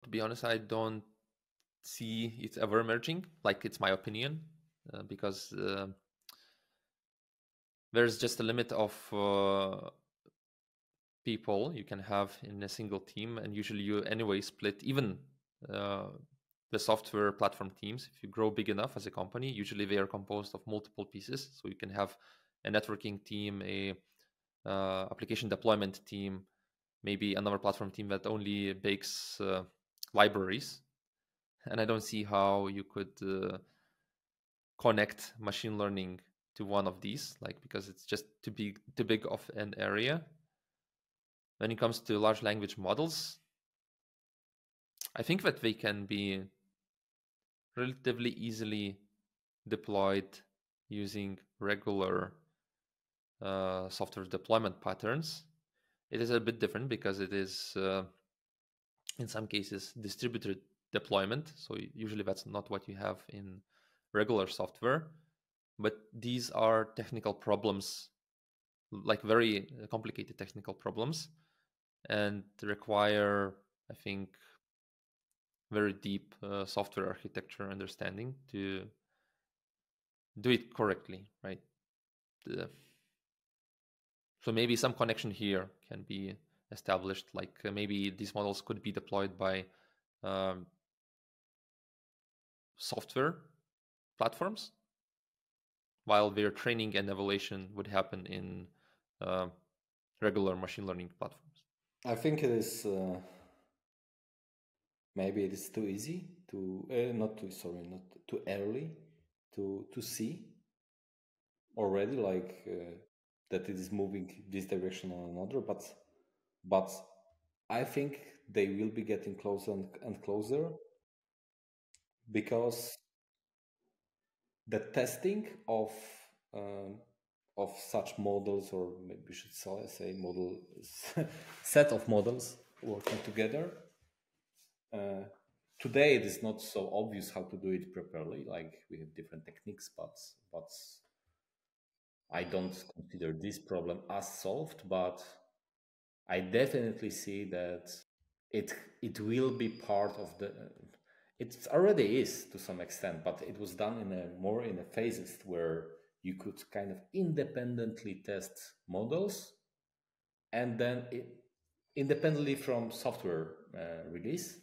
To be honest, I don't see it ever emerging. Like, it's my opinion, because there's just a limit of people you can have in a single team, and usually you anyway split even the software platform teams. If you grow big enough as a company, usually they are composed of multiple pieces, so you can have a networking team, a application deployment team, maybe another platform team that only bakes libraries. And I don't see how you could connect machine learning to one of these, like, because it's just too big of an area. When it comes to large language models, I think that they can be relatively easily deployed using regular software deployment patterns. It is a bit different because it is, in some cases, distributed deployment. So usually that's not what you have in regular software. But these are technical problems, like very complicated technical problems, and require, I think, very deep software architecture understanding to do it correctly, right? So maybe some connection here can be established, like maybe these models could be deployed by software platforms, while their training and evaluation would happen in regular machine learning platforms. I think it is maybe it is too easy to not too early to see already, like that it is moving this direction or another, but I think they will be getting closer and closer, because the testing of such models, or maybe we should say model set of models working together. Today it is not so obvious how to do it properly. Like, we have different techniques, but I don't consider this problem as solved. But I definitely see that it will be part of the. It already is to some extent, but it was done in a phases where you could kind of independently test models, and then independently from software release.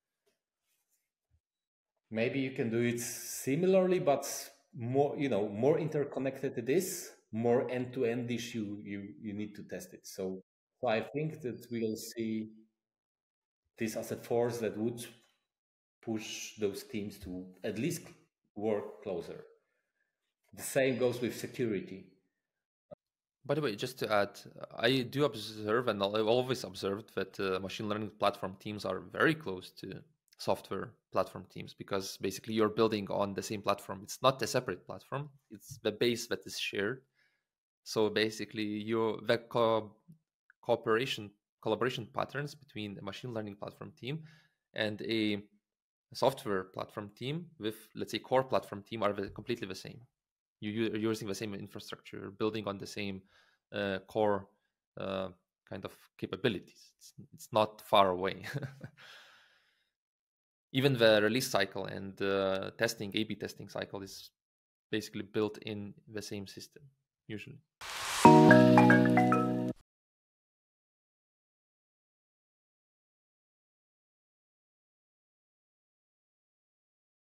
Maybe you can do it similarly, but more interconnected it is, more end-to-end issue you need to test it. So I think that we'll see this as a force that would push those teams to at least work closer. The same goes with security. By the way, just to add, I do observe, and I've always observed, that machine learning platform teams are very close to software platform teams, because basically you're building on the same platform. It's not a separate platform, it's the base that is shared. So basically the collaboration patterns between a machine learning platform team and a software platform team with, let's say, core platform team are completely the same. You're using the same infrastructure, building on the same core kind of capabilities. It's not far away. Even the release cycle and the testing, A/B testing cycle is basically built in the same system, usually.